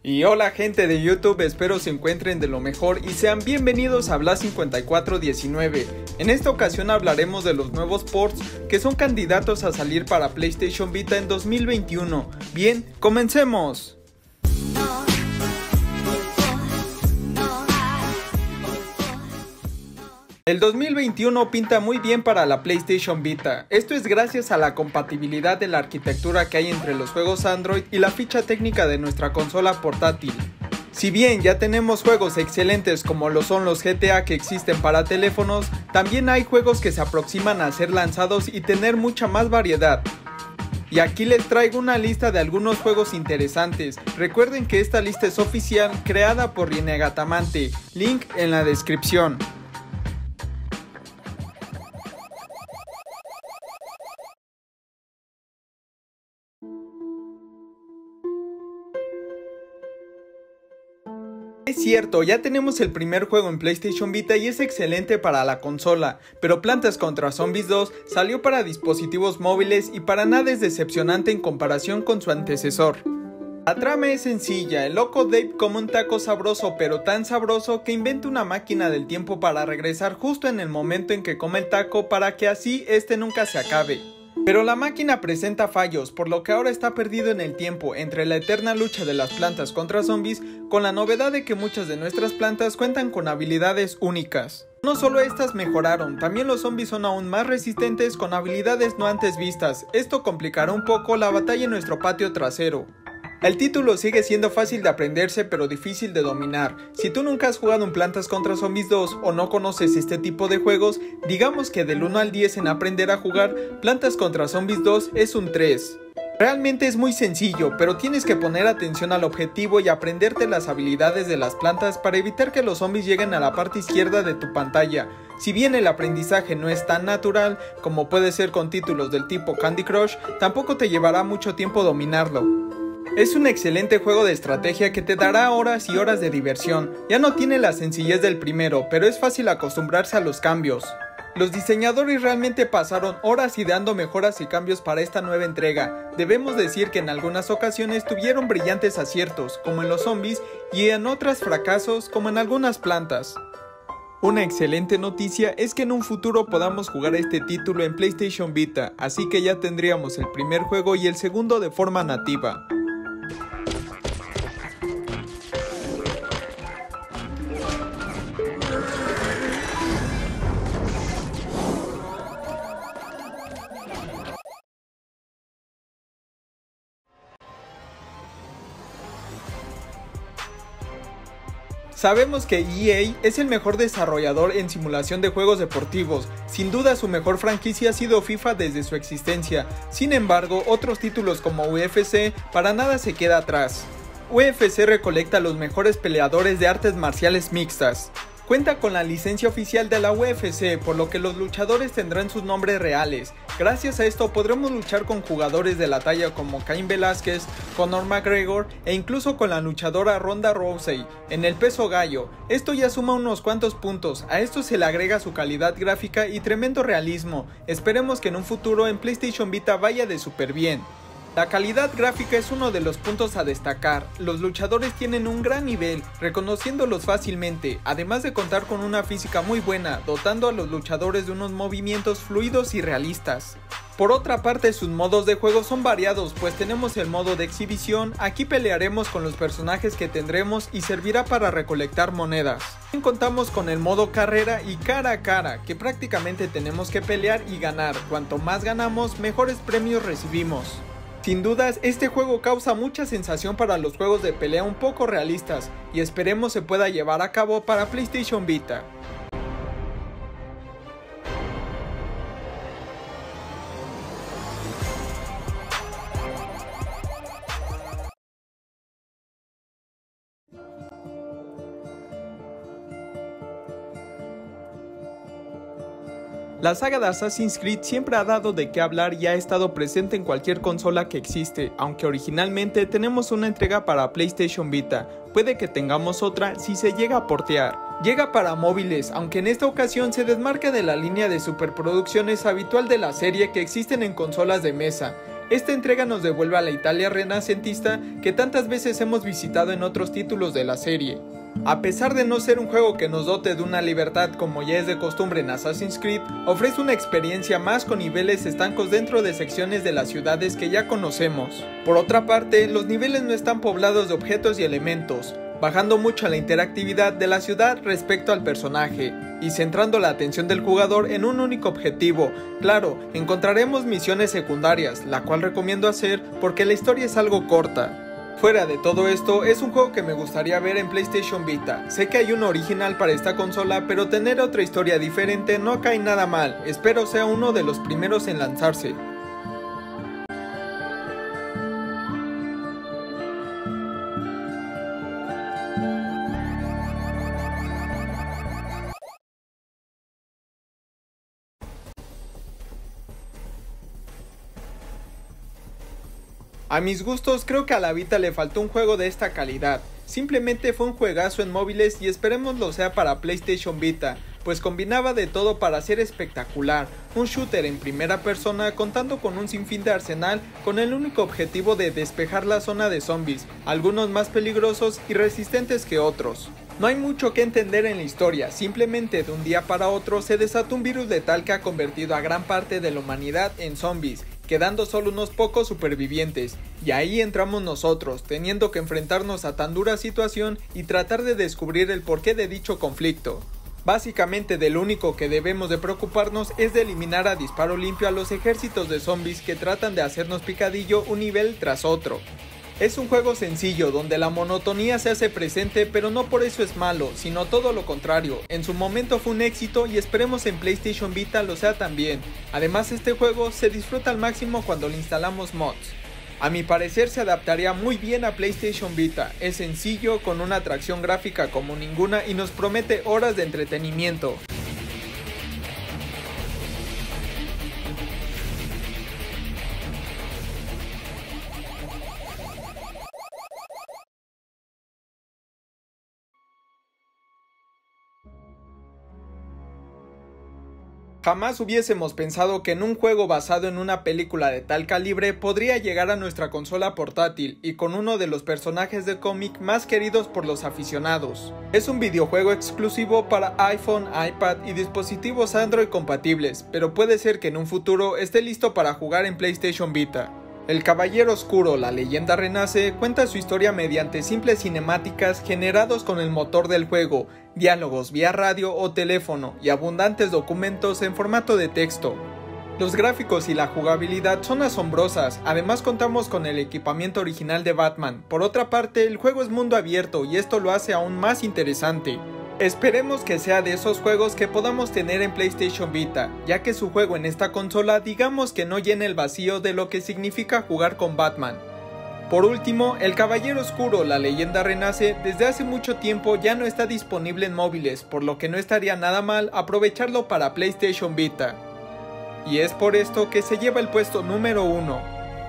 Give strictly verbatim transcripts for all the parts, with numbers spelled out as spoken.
Y hola gente de YouTube, espero se encuentren de lo mejor y sean bienvenidos a Blas cincuenta y cuatro diecinueve. En esta ocasión hablaremos de los nuevos ports que son candidatos a salir para PlayStation Vita en dos mil veintiuno. Bien, comencemos. El dos mil veintiuno pinta muy bien para la PlayStation Vita. Esto es gracias a la compatibilidad de la arquitectura que hay entre los juegos Android y la ficha técnica de nuestra consola portátil. Si bien ya tenemos juegos excelentes como lo son los G T A que existen para teléfonos, también hay juegos que se aproximan a ser lanzados y tener mucha más variedad. Y aquí les traigo una lista de algunos juegos interesantes. Recuerden que esta lista es oficial, creada por Rinegatamante, link en la descripción. Es cierto, ya tenemos el primer juego en PlayStation Vita y es excelente para la consola, pero Plantas contra Zombies dos salió para dispositivos móviles y para nada es decepcionante en comparación con su antecesor. La trama es sencilla, el loco Dave come un taco sabroso, pero tan sabroso que inventa una máquina del tiempo para regresar justo en el momento en que come el taco para que así este nunca se acabe. Pero la máquina presenta fallos, por lo que ahora está perdido en el tiempo entre la eterna lucha de las plantas contra zombies, con la novedad de que muchas de nuestras plantas cuentan con habilidades únicas. No solo estas mejoraron, también los zombies son aún más resistentes con habilidades no antes vistas. Esto complicará un poco la batalla en nuestro patio trasero. El título sigue siendo fácil de aprenderse pero difícil de dominar. Si tú nunca has jugado en Plantas contra Zombies dos o no conoces este tipo de juegos, digamos que del uno al diez en aprender a jugar, Plantas contra Zombies dos es un tres. Realmente es muy sencillo, pero tienes que poner atención al objetivo y aprenderte las habilidades de las plantas para evitar que los zombies lleguen a la parte izquierda de tu pantalla. Si bien el aprendizaje no es tan natural como puede ser con títulos del tipo Candy Crush, tampoco te llevará mucho tiempo dominarlo. Es un excelente juego de estrategia que te dará horas y horas de diversión. Ya no tiene la sencillez del primero, pero es fácil acostumbrarse a los cambios. Los diseñadores realmente pasaron horas ideando mejoras y cambios para esta nueva entrega. Debemos decir que en algunas ocasiones tuvieron brillantes aciertos, como en los zombies, y en otras fracasos, como en algunas plantas. Una excelente noticia es que en un futuro podamos jugar este título en PlayStation Vita, así que ya tendríamos el primer juego y el segundo de forma nativa. Sabemos que E A es el mejor desarrollador en simulación de juegos deportivos, sin duda su mejor franquicia ha sido FIFA desde su existencia, sin embargo otros títulos como U F C para nada se queda atrás. U F C recolecta los mejores peleadores de artes marciales mixtas. Cuenta con la licencia oficial de la U F C, por lo que los luchadores tendrán sus nombres reales. Gracias a esto podremos luchar con jugadores de la talla como Cain Velázquez, Conor McGregor e incluso con la luchadora Ronda Rousey en el peso gallo. Esto ya suma unos cuantos puntos, a esto se le agrega su calidad gráfica y tremendo realismo. Esperemos que en un futuro en PlayStation Vita vaya de súper bien. La calidad gráfica es uno de los puntos a destacar, los luchadores tienen un gran nivel, reconociéndolos fácilmente, además de contar con una física muy buena, dotando a los luchadores de unos movimientos fluidos y realistas. Por otra parte, sus modos de juego son variados, pues tenemos el modo de exhibición, aquí pelearemos con los personajes que tendremos y servirá para recolectar monedas. También contamos con el modo carrera y cara a cara, que prácticamente tenemos que pelear y ganar, cuanto más ganamos, mejores premios recibimos. Sin dudas, este juego causa mucha sensación para los juegos de pelea un poco realistas y esperemos se pueda llevar a cabo para PlayStation Vita. La saga de Assassin's Creed siempre ha dado de qué hablar y ha estado presente en cualquier consola que existe, aunque originalmente tenemos una entrega para PlayStation Vita, puede que tengamos otra si se llega a portear. Llega para móviles, aunque en esta ocasión se desmarca de la línea de superproducciones habitual de la serie que existen en consolas de mesa. Esta entrega nos devuelve a la Italia renacentista que tantas veces hemos visitado en otros títulos de la serie. A pesar de no ser un juego que nos dote de una libertad como ya es de costumbre en Assassin's Creed, ofrece una experiencia más con niveles estancos dentro de secciones de las ciudades que ya conocemos. Por otra parte, los niveles no están poblados de objetos y elementos, bajando mucho la interactividad de la ciudad respecto al personaje, y centrando la atención del jugador en un único objetivo. Claro, encontraremos misiones secundarias, la cual recomiendo hacer porque la historia es algo corta. Fuera de todo esto, es un juego que me gustaría ver en PlayStation Vita. Sé que hay uno original para esta consola, pero tener otra historia diferente no cae nada mal. Espero sea uno de los primeros en lanzarse. A mis gustos, creo que a la Vita le faltó un juego de esta calidad. Simplemente fue un juegazo en móviles y esperemos lo sea para PlayStation Vita, pues combinaba de todo para ser espectacular. Un shooter en primera persona contando con un sinfín de arsenal con el único objetivo de despejar la zona de zombies, algunos más peligrosos y resistentes que otros. No hay mucho que entender en la historia, simplemente de un día para otro se desató un virus letal que ha convertido a gran parte de la humanidad en zombies, quedando solo unos pocos supervivientes, y ahí entramos nosotros, teniendo que enfrentarnos a tan dura situación y tratar de descubrir el porqué de dicho conflicto. Básicamente de lo único que debemos de preocuparnos es de eliminar a disparo limpio a los ejércitos de zombies que tratan de hacernos picadillo un nivel tras otro. Es un juego sencillo donde la monotonía se hace presente, pero no por eso es malo, sino todo lo contrario. En su momento fue un éxito y esperemos en PlayStation Vita lo sea también. Además, este juego se disfruta al máximo cuando le instalamos mods. A mi parecer se adaptaría muy bien a PlayStation Vita, es sencillo, con una atracción gráfica como ninguna y nos promete horas de entretenimiento. Jamás hubiésemos pensado que en un juego basado en una película de tal calibre podría llegar a nuestra consola portátil y con uno de los personajes de cómic más queridos por los aficionados. Es un videojuego exclusivo para iPhone, iPad y dispositivos Android compatibles, pero puede ser que en un futuro esté listo para jugar en PlayStation Vita. El Caballero Oscuro, la leyenda renace, cuenta su historia mediante simples cinemáticas generados con el motor del juego, diálogos vía radio o teléfono y abundantes documentos en formato de texto. Los gráficos y la jugabilidad son asombrosas, además contamos con el equipamiento original de Batman. Por otra parte, el juego es mundo abierto y esto lo hace aún más interesante. Esperemos que sea de esos juegos que podamos tener en PlayStation Vita, ya que su juego en esta consola digamos que no llena el vacío de lo que significa jugar con Batman. Por último, el Caballero Oscuro, la leyenda renace, desde hace mucho tiempo ya no está disponible en móviles, por lo que no estaría nada mal aprovecharlo para PlayStation Vita. Y es por esto que se lleva el puesto número uno.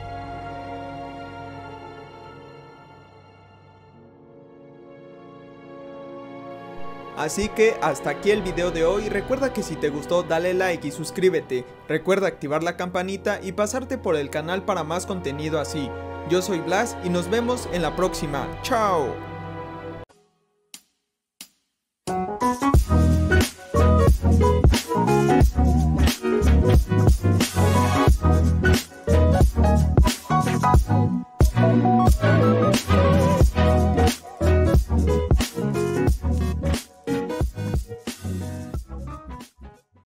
Así que hasta aquí el video de hoy. Recuerda que si te gustó dale like y suscríbete. Recuerda activar la campanita y pasarte por el canal para más contenido así. Yo soy Blas y nos vemos en la próxima. ¡Chao!